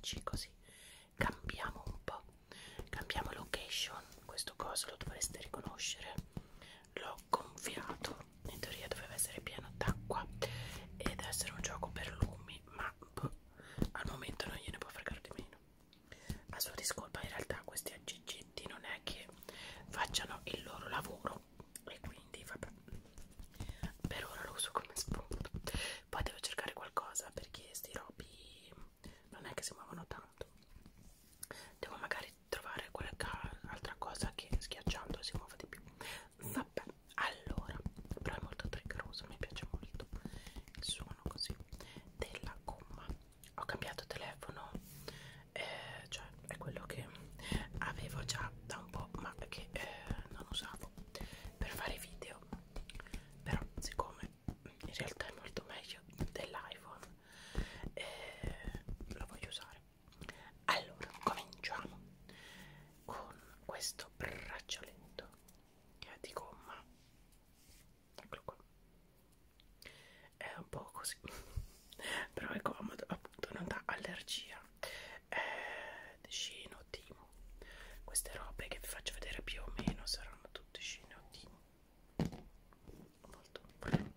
amici, così cambiamo un po', cambiamo location. Questo coso lo dovreste riconoscere, l'ho gonfiato, in teoria doveva essere pieno d'acqua ed essere un gioco per lumi, ma boh, al momento non gliene può fregare di meno. A sua discolpa, in realtà questi aggeggetti non è che facciano il loro lavoro e quindi vabbè, per ora lo uso come spunto. Poi devo cercare qualcosa perché sti robi non è che si muovono tanto, devo magari trovare qualche altra cosa che schiacciando si muova di più. Vabbè, allora, però è molto triggeroso, mi piace molto il suono così della gomma. Ho cambiato telefono, cioè è quello che avevo già da un po' ma che non usavo per fare video, però siccome in realtà è molto meglio dell'iPhone, lo voglio usare. Allora cominciamo con questo braccialetto che è di gomma, eccolo qua, è un po' così però è comodo, appunto non dà allergia. Shein o Temu, queste robe che vi faccio vedere più o meno saranno tutte Shein o Temu, molto bello.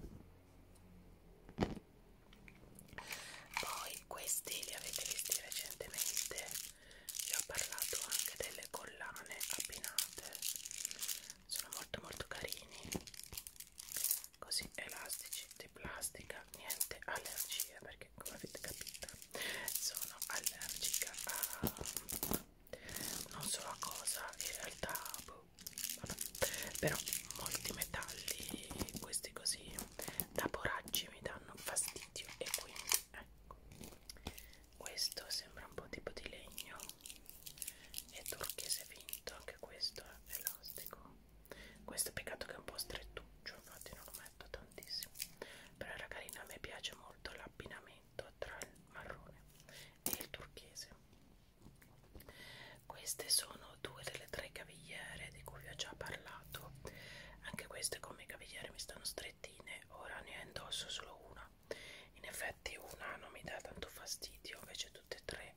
Poi questi li avete visti recentemente, vi ho parlato anche delle collane abbinate, sono molto molto carini, così elastici, di plastica, niente allergie perché come avete capito sono allergica a non so a cosa, in realtà boh, vabbè. Però molti metalli, questi così da borracci, mi danno fastidio e quindi ecco, questo sembra un po' tipo di legno, è turchese finto, anche questo è elastico. Questo peccato che è un po' strettuccio, infatti non lo metto tantissimo, però era carino, a me piace molto l'abbinamento tra il marrone e il turchese. Queste sono due delle tre cavigliere di cui vi ho già parlato, anche queste come cavigliere mi stanno strettine, ora ne indosso solo una. In effetti una non mi dà tanto fastidio, invece tutte e tre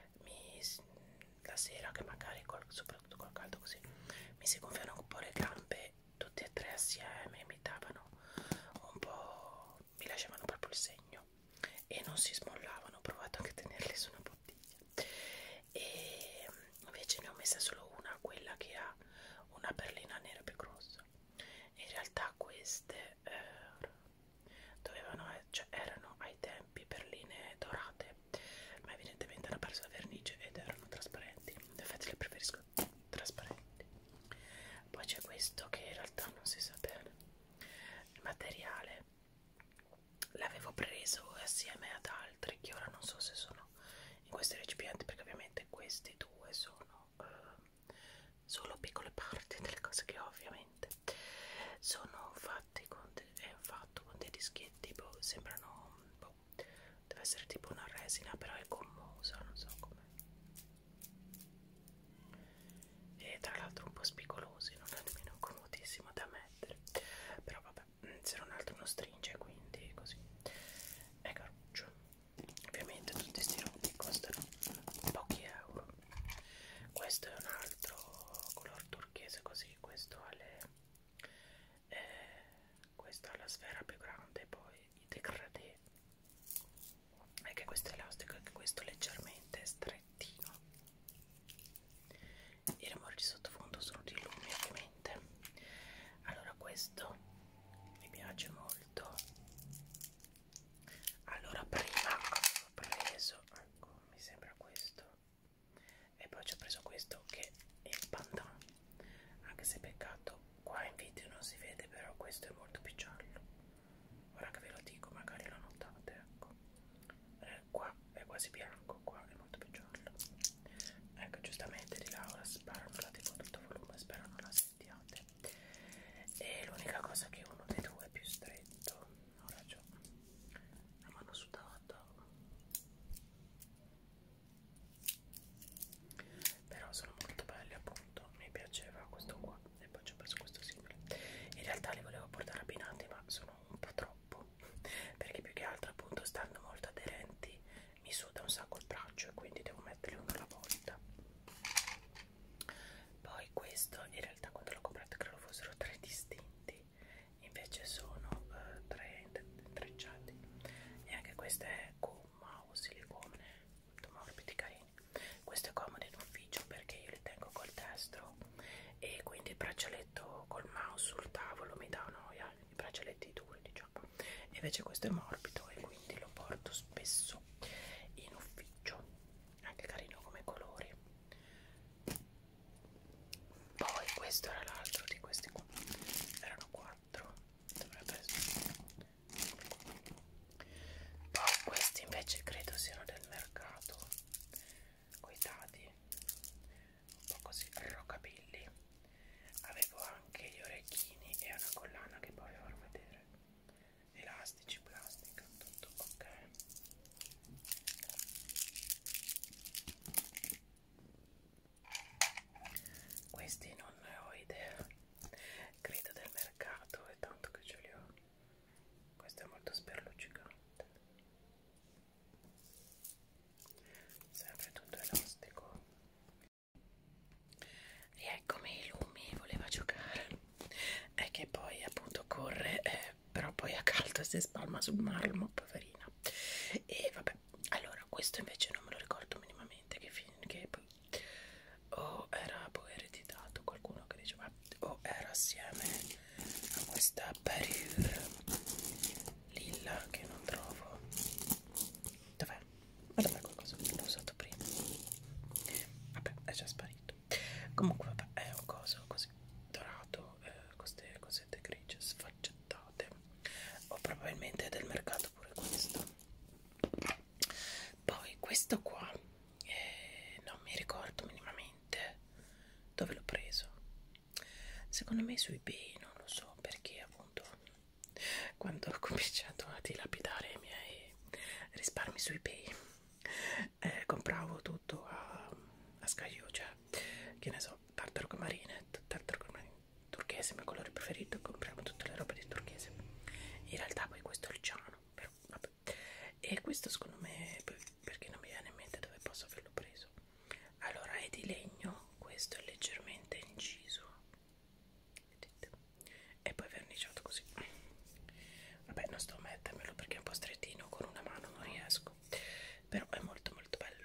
la sera che magari soprattutto col caldo così mi si gonfiano un po' le gambe, tutte e tre assieme mi davano un po', mi lasciavano proprio il segno e non si smollavano. Ho provato anche a tenerli su una bottiglia e invece ne ho messa solo una, quella che ha una perlina nera più grossa. In realtà queste dovevano, cioè erano ai tempi perline dorate, ma evidentemente hanno perso la vernice ed erano trasparenti, infatti le preferisco trasparenti. Poi c'è questo che in realtà non si sa bene il materiale, l'avevo preso assieme ad altri che ora non so se sono in questi recipienti, perché ovviamente questi due sono solo piccole parti delle cose che ho, ovviamente sono fatti con fatto con dei dischetti, boh, sembrano, boh, deve essere tipo una resina, però è gommosa, non so come, e tra l'altro un po' spigolosi, non è nemmeno comodissimo da mettere, però vabbè, se non altro non stringe, quindi così è caruccio. Ovviamente tutti questi robi costano pochi euro. Questo è un altro color turchese così, questo ha questa ha la sfera più grande, poi i degradé, anche questo è elastico, anche questo leggermente strettino. I rumori di sottofondo sono di lumi, ovviamente. Allora questo mi piace molto. Allora prima ho preso, ecco, mi sembra questo, e poi ci ho preso questo che è il pandan, anche se peccato qua in video non si vede, però questo è molto più giallo, ora che ve lo dico magari lo notate, ecco, qua è quasi bianco, qua è molto più giallo, ecco, giustamente di Laura sparano la tipo tutto destro e quindi il braccialetto col mouse sul tavolo mi dà noia, i braccialetti duri diciamo, invece questo è morbido e quindi lo porto spesso in ufficio, anche carino come colori. Poi questo era l'altro di questi qua, erano 4, dovrebbe essere. Poi questi invece credo siano del mercato, coi dadi un po' così rockabilly. Avevo anche gli orecchini e una collana che poi vi farò vedere, elastici, plastica, tutto ok. Questi non ne ho idea, credo del mercato, è tanto che ce li ho. Questo è molto sperluccicante, sempre tutto elastico. Rieccomi, Lumi voleva giocare, è che poi appunto corre, però poi ha caldo e si spalma sul marmo, poverina. E vabbè, allora questo invece non me lo ricordo minimamente che poi o era poi ereditato, qualcuno che diceva, o era assieme a questa parure lilla che non trovo. Dov'è? Ma dov'è qualcosa che l'ho usato prima? Vabbè, è già sparito. Comunque vabbè, è un coso così dorato, queste cosette grigie sfaccettate, o probabilmente è del mercato pure questo. Poi questo qua non mi ricordo minimamente dove l'ho preso, secondo me su eBay, non lo so perché appunto quando ho cominciato a dilapidare i miei risparmi su eBay compravo tutto a scaglio, cioè che ne so, tartaro marine turchese, il mio colore preferito, compriamo tutte le robe di turchese. In realtà poi questo è il ciano, però vabbè. E questo secondo me, perché non mi viene in mente dove posso averlo preso. Allora è di legno, questo è leggermente inciso, vedete? E poi verniciato così. Vabbè, non sto a mettermelo perché è un po' strettino, con una mano non riesco, però è molto molto bello.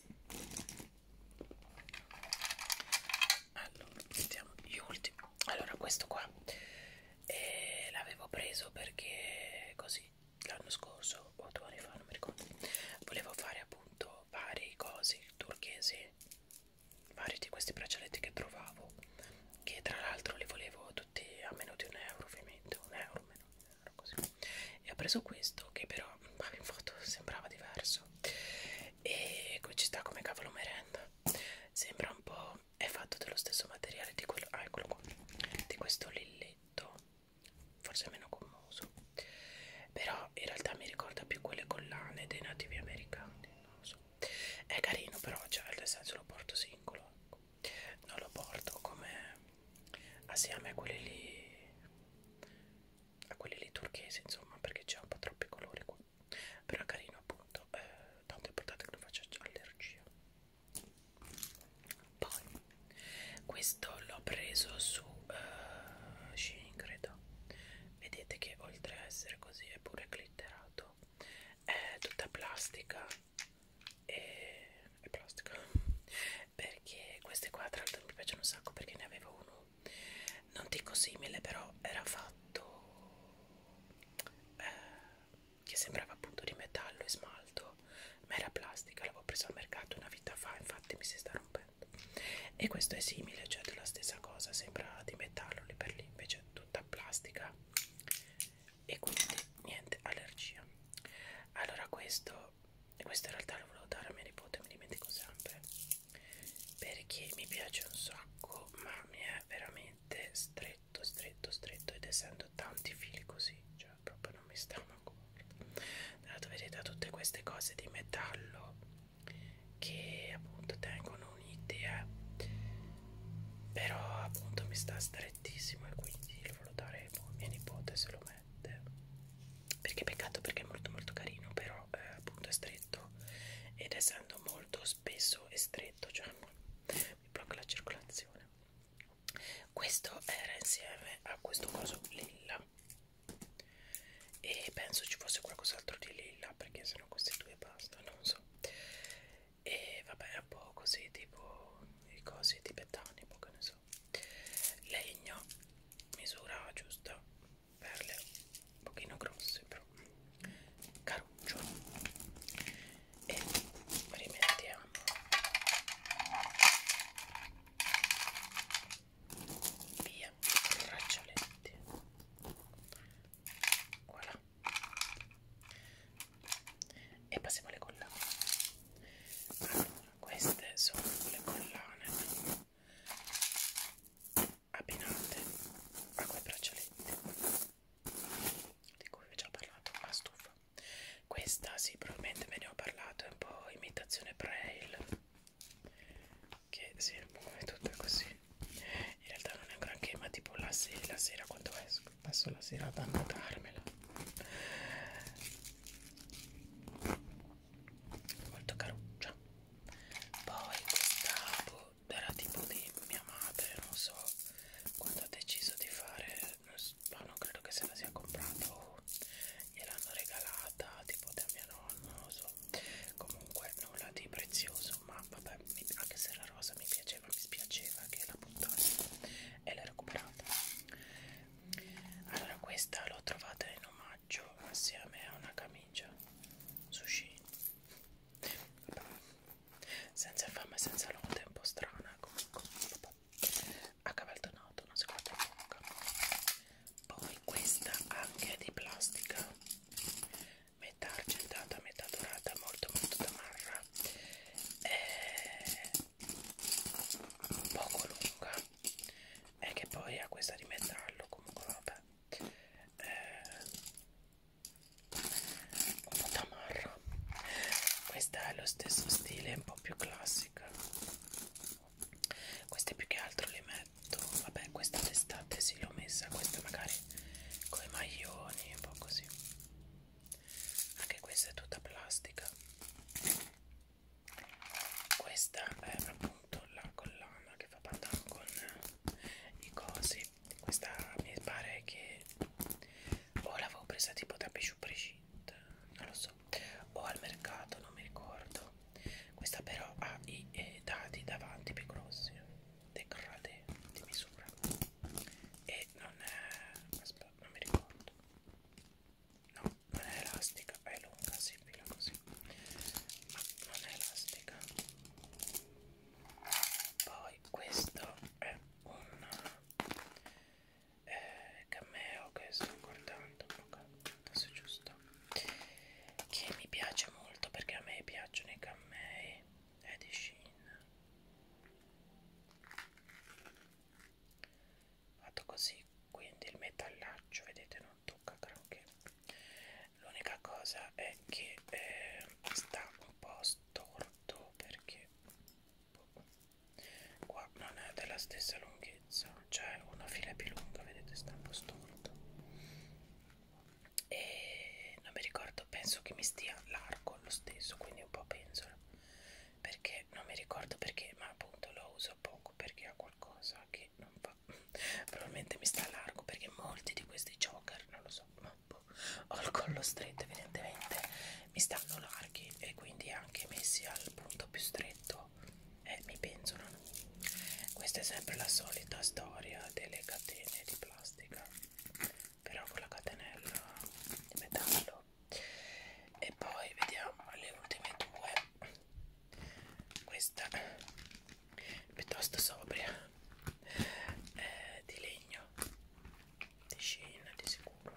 Allora mettiamo gli ultimi. Allora questo qua l'avevo preso perché così l'anno scorso o 2 anni fa, non mi ricordo, volevo fare appunto vari cosi turchesi, vari di questi braccialetti che trovavo, che tra l'altro li volevo tutti a meno di €1 ovviamente, €1 meno €1 così, e ho preso questo che però in foto sembrava diverso e ci sta come cavolo merenda, sembra un po', è fatto dello stesso materiale di quello, eccolo qua, di questo lilletto, forse meno gommoso, però in realtà mi ricorda più quelle collane dei nativi americani, non lo so, è carino però, cioè nel senso lo porto singolo, ecco. Non lo porto come assieme a quelli lì turchesi, insomma, perché c'è un po' troppi colori qua, però è carino appunto, tanto è importante che non faccia allergia. Poi questo l'ho preso su Shein, credo. Vedete che oltre a essere così è pure glitterato, è tutta plastica e plastica, perché queste qua tra l'altro mi piacciono un sacco perché ne avevo uno non dico simile, però era fatto che sembrava appunto di metallo e smalto, ma era plastica, l'avevo preso al mercato una vita fa, infatti mi si sta rompendo. E questo è simile, cioè della stessa cosa, sembra di metallo lì per lì, invece è tutta plastica e quindi niente allergia. Allora questo in realtà lo volevo dare a mia nipote, mi dimentico sempre, perché mi piace un sacco, ma mi è veramente stretto stretto stretto, ed essendo tanti fili così, cioè proprio non mi sta manco. Tra l'altro vedete tutte queste cose di metallo che appunto tengono un'idea, però appunto mi sta strettissimo e quindi lo volevo dare a mia nipote se lo mette, perché peccato, perché è molto molto carino, però appunto è stretto, ed essendo molto spesso e stretto, cioè mi blocca la circolazione. Questo era insieme a questo coso lilla e penso ci fosse qualcos'altro di lilla, perché sennò questi due basta, non so. E vabbè, è un po' così tipo i cosi tibetani, un po' passo la serata a notarmela. Molto caruccia. Poi questa era tipo di mia madre, non so quando ha deciso di fare, non credo che se la sia comprata o gliel'hanno regalata tipo da mia nonna, non lo so. Comunque nulla di prezioso, ma vabbè, anche se era rosa mi piaceva, mi spiaceva che la buttassi e l'ho recuperata. Allora questa l'ho trovata in omaggio assieme a una camicia sushi, senza fama e senza lode, un po' strana comunque, vabbè. A cavaltonato, non si guarda in bocca. Poi questa anche è di plastica, metà argentata, metà dorata, molto tamarra, è poco lunga e che poi ha questa di metallo, comunque vabbè, un po' tamarra. Questa è lo stesso stile, un po' più classica. Queste più che altro le metto, vabbè, questa d'estate sì l'ho messa, questa magari con i maglioni, un po' così. Anche questa è tutta plastica. Questa è appunto la collana che fa pandan con i cosi. Questa mi pare che o l'avevo presa tipo da Bijou Brigitte, non lo so, o al mercato, non mi ricordo. Questa però ha i dadi davanti più grossi, degradé di misura, e non è, aspetta, non mi ricordo, no, non è elastica, è lunga, si infila così, ma non è elastica. Poi questo è un cameo che sto guardando, ok, adesso è giusto, che mi piace molto perché a me piacciono i cammei, è di Shein, fatto così, quindi il metallaccio vedete non tocca granché. L'unica cosa è che sta un po' storto perché qua non è della stessa lunghezza, cioè una fila più lunga, vedete, sta un po' storto e non mi ricordo, penso che mi stia largo lo stesso, quindi un po' pensola, perché non mi ricordo perché, ma appunto lo uso poco perché ha qualcosa che non va. Probabilmente mi sta largo perché molti di questi jogger, non lo so, ma ho il collo stretto, evidentemente mi stanno larghi e quindi anche messi al punto più stretto mi penzolano. Questa è sempre la solita storia delle catene di plastica, però con la catenella di metallo. E poi vediamo le ultime due. Questa piuttosto sobria, di legno, di Shein di sicuro.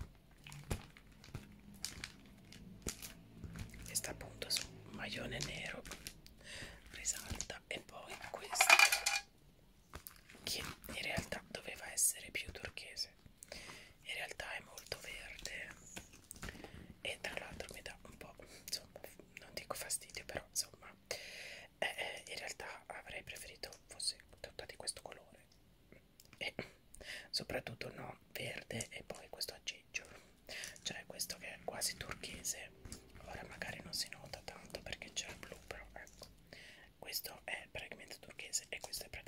Questa appunto su un maglione nero risalta, e poi questa che in realtà doveva essere più turchese, in realtà è molto verde e tra l'altro mi dà un po', insomma, non dico fastidio, però insomma in realtà avrei preferito fosse tutta di questo colore e soprattutto no verde e poi questo aggeggio, cioè questo che è quasi turchese. Ora magari non si nota tanto perché c'è il blu, però ecco, questo è praticamente turchese e questo è praticamente